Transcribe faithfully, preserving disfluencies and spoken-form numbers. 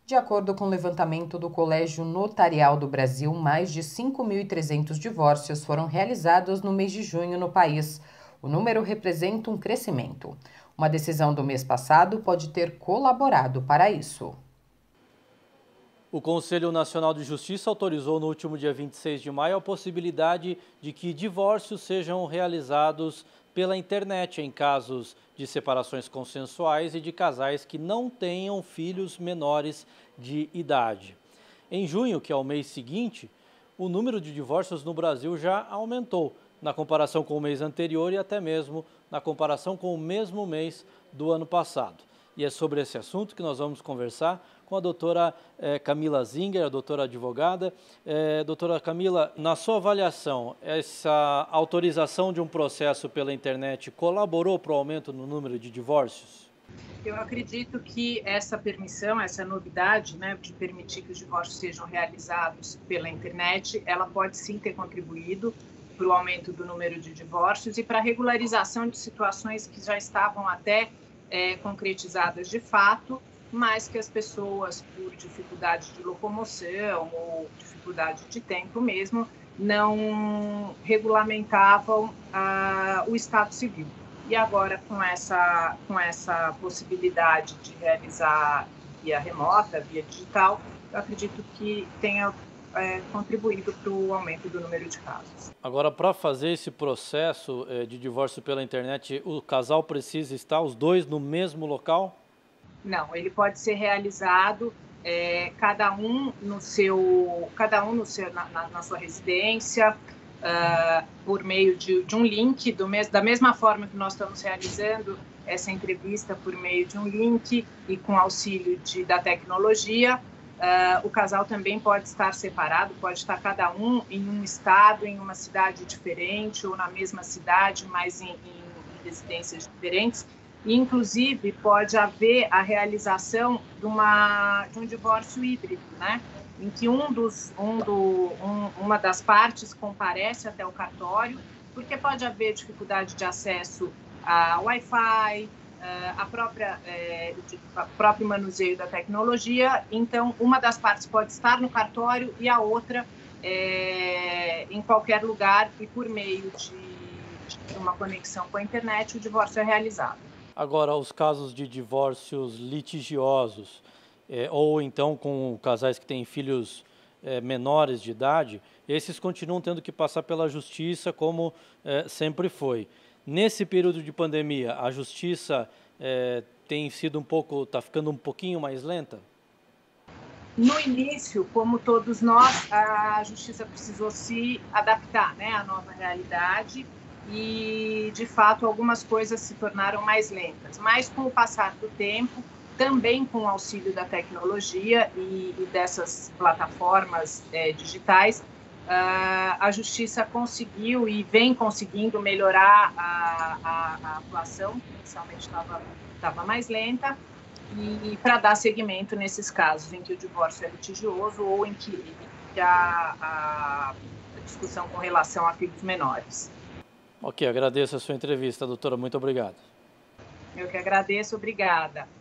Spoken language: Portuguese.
De acordo com o levantamento do Colégio Notarial do Brasil, mais de cinco mil e trezentos divórcios foram realizados no mês de junho no país. O número representa um crescimento. Uma decisão do mês passado pode ter colaborado para isso. O Conselho Nacional de Justiça autorizou no último dia vinte e seis de maio a possibilidade de que divórcios sejam realizados pela internet em casos de separações consensuais e de casais que não tenham filhos menores de idade. Em junho, que é o mês seguinte, o número de divórcios no Brasil já aumentou, na comparação com o mês anterior e até mesmo na comparação com o mesmo mês do ano passado. E é sobre esse assunto que nós vamos conversar com a doutora eh, Camila Zinger, a doutora advogada. Eh, doutora Camila, na sua avaliação, essa autorização de um processo pela internet colaborou para o aumento no número de divórcios? Eu acredito que essa permissão, essa novidade, né, de permitir que os divórcios sejam realizados pela internet, ela pode sim ter contribuído para o aumento do número de divórcios e para a regularização de situações que já estavam até é, concretizadas de fato, mas que as pessoas, por dificuldade de locomoção ou dificuldade de tempo mesmo, não regulamentavam ah, o Estado Civil. E agora, com essa, com essa possibilidade de realizar via remota, via digital, eu acredito que tenha é, contribuído para o aumento do número de casos. Agora, para fazer esse processo é, de divórcio pela internet, o casal precisa estar os dois no mesmo local? Não, ele pode ser realizado é, cada um no seu, cada um no seu, na, na, na sua residência, uh, por meio de, de um link, do mes, da mesma forma que nós estamos realizando essa entrevista por meio de um link e com auxílio de, da tecnologia. Uh, o casal também pode estar separado, pode estar cada um em um estado, em uma cidade diferente ou na mesma cidade, mas em, em, em residências diferentes. Inclusive, pode haver a realização de, uma, de um divórcio híbrido, né? Em que um dos, um do, um, uma das partes comparece até o cartório, porque pode haver dificuldade de acesso a Wi-Fi, a própria, é, a próprio manuseio da tecnologia. Então, uma das partes pode estar no cartório e a outra é, em qualquer lugar e por meio de, de uma conexão com a internet, o divórcio é realizado. Agora, os casos de divórcios litigiosos, é, ou então com casais que têm filhos é, menores de idade, esses continuam tendo que passar pela justiça como é, sempre foi. Nesse período de pandemia, a justiça é, tem sido um pouco, está ficando um pouquinho mais lenta? No início, como todos nós, a justiça precisou se adaptar, né, à nova realidade. E, de fato, algumas coisas se tornaram mais lentas. Mas, com o passar do tempo, também com o auxílio da tecnologia e, e dessas plataformas é, digitais, uh, a Justiça conseguiu e vem conseguindo melhorar a, a, a atuação, que inicialmente estava mais lenta, e, e para dar seguimento nesses casos em que o divórcio é litigioso ou em que, que a, a discussão com relação a filhos menores. Ok, agradeço a sua entrevista, doutora. Muito obrigado. Eu que agradeço, obrigada.